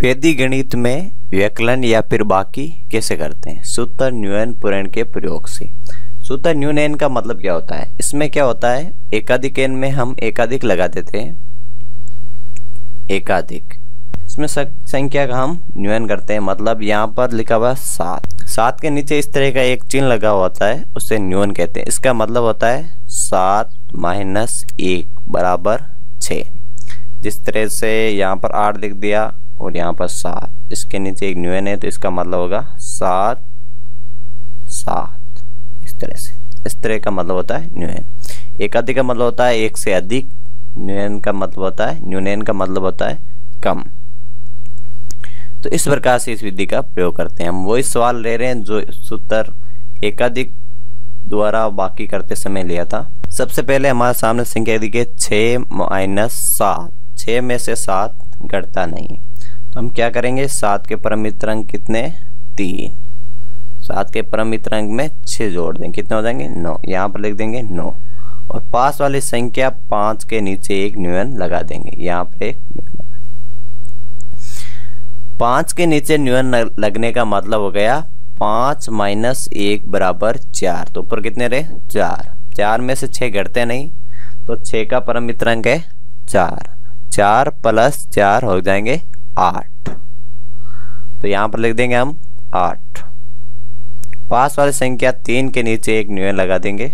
वैदिक गणित में व्यकलन या फिर बाकी कैसे करते हैं? सूत्र न्यूयन पूरण के प्रयोग से। सूत्र न्यूयन का मतलब क्या होता है? इसमें क्या होता है, एकाधिक एन में हम एकाधिक लगा देते हैं, एकाधिक, इसमें संख्या का हम न्यूयन करते हैं। मतलब यहाँ पर लिखा हुआ 7, 7 के नीचे इस तरह का एक चिन्ह लगा होता है, उसे न्यूयन कहते हैं। इसका मतलब होता है 7 - 1 बराबर 6। जिस तरह से यहाँ पर 8 लिख दिया और यहाँ पर 7, इसके नीचे एक न्यूयन है, तो इसका मतलब होगा 7 7। इस तरह से, इस तरह का मतलब होता है न्यूयन। एकाधिक का मतलब होता है एक से अधिक, न्यूयन का मतलब होता है, न्यूयन का मतलब होता है कम। तो इस प्रकार से इस विधि का प्रयोग करते हैं। हम वही सवाल ले रहे हैं जो सूत्र एकाधिक द्वारा बाकी करते समय लिया था। सबसे पहले हमारे सामने संख्या दी है 6 - 7। 6 में से 7 घटता नहीं, तो हम क्या करेंगे, 7 के परमित्र अंक कितने, 3। 7 के परमित्र अंक में 6 जोड़ देंगे, कितने हो जाएंगे, 9। यहाँ पर लिख देंगे 9 और पास वाली संख्या 5 के नीचे एक न्यूयन लगा देंगे। यहाँ पर एक न्यूयन लगा देंगे। 5 के नीचे न्यूयन लगने का मतलब हो गया 5 - 1 बराबर 4। तो ऊपर कितने रहे, 4। 4 में से 6 घटते नहीं, तो 6 का परमित्र अंक है 4। 4 + 4 हो जाएंगे 8। तो यहां पर लिख देंगे हम 8। पास वाली संख्या 3 के नीचे एक न्यूयन लगा देंगे।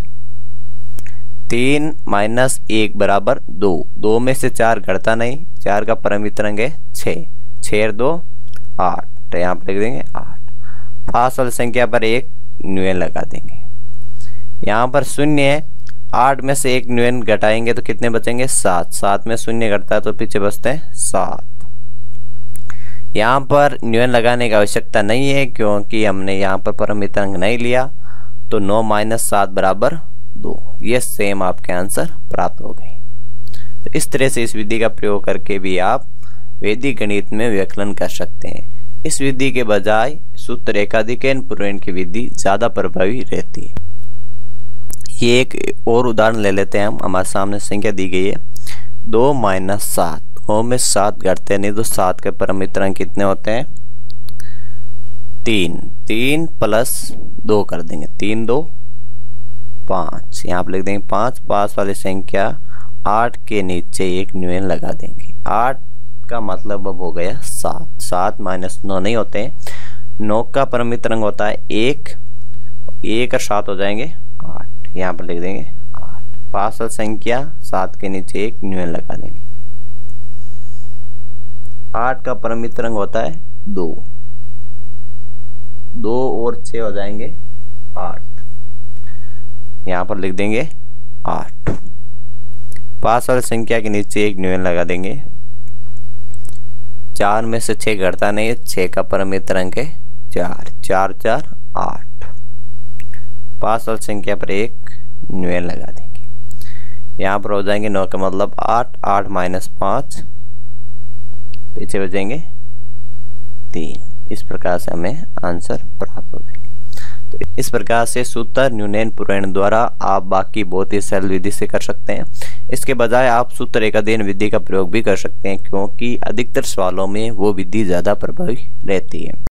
3 - 1 बराबर 2। 2 में से 4 घटता नहीं, 4 का परमित्र अंक है 6। 6 और 2 8, तो यहां पर लिख देंगे 8। पास वाली संख्या पर एक न्यूयन लगा देंगे। यहाँ पर 0 है, 8 में से एक न्यूयन घटाएंगे तो कितने बचेंगे, 7। 7 में 0 घटता है तो पीछे बचते हैं 7। यहाँ पर न्यूयन लगाने की आवश्यकता नहीं है क्योंकि हमने यहाँ पर परमित्र अंक नहीं लिया। तो 9 - 7 बराबर 2। ये सेम आपके आंसर प्राप्त हो गए। तो इस तरह से इस विधि का प्रयोग करके भी आप वैदिक गणित में व्यकलन कर सकते हैं। इस विधि के बजाय सूत्र एकाधिक एन पूर्वेण की विधि ज्यादा प्रभावी रहती है। ये एक और उदाहरण ले लेते हैं हम। हमारे सामने संख्या दी गई है 2 - 7। 2 में 7 घटते नहीं, तो 7 के परमित्र अंक कितने होते हैं, 3। 3 + 2 कर देंगे, 3 - 2 5। यहाँ पर लिख देंगे 5। पास वाली संख्या 8 के नीचे एक न्यूयन लगा देंगे। 8 का मतलब अब हो गया 7। 7 - 9 नहीं होते हैं। 9 का परमित्र अंक होता है 1। 1 और 7 हो जाएंगे 8। यहाँ पर लिख देंगे 8। पास वाली संख्या 7 के नीचे एक न्यूयन लगा देंगे। 8 का परमित्र अंक होता है 2। 2 और 6 हो जाएंगे 8। यहाँ पर लिख देंगे 8। पास वाली संख्या के नीचे एक न्यूयन लगा देंगे। 4 में से 6 घटता नहीं है, 6 का परमित्र अंक है 4। 4 - 4 8। पास वाली संख्या पर एक न्यूयन लगा देंगे। यहाँ पर हो जाएंगे 9 का मतलब 8। 8 - 5, पीछे बचेंगे 3। इस प्रकार से हमें आंसर प्राप्त हो जाएंगे। तो इस प्रकार से सूत्र न्यूयन पूरण द्वारा आप बाकी बहुत ही सरल विधि से कर सकते हैं। इसके बजाय आप सूत्र एकाधिक विधि का प्रयोग भी कर सकते हैं क्योंकि अधिकतर सवालों में वो विधि ज्यादा प्रभावी रहती है।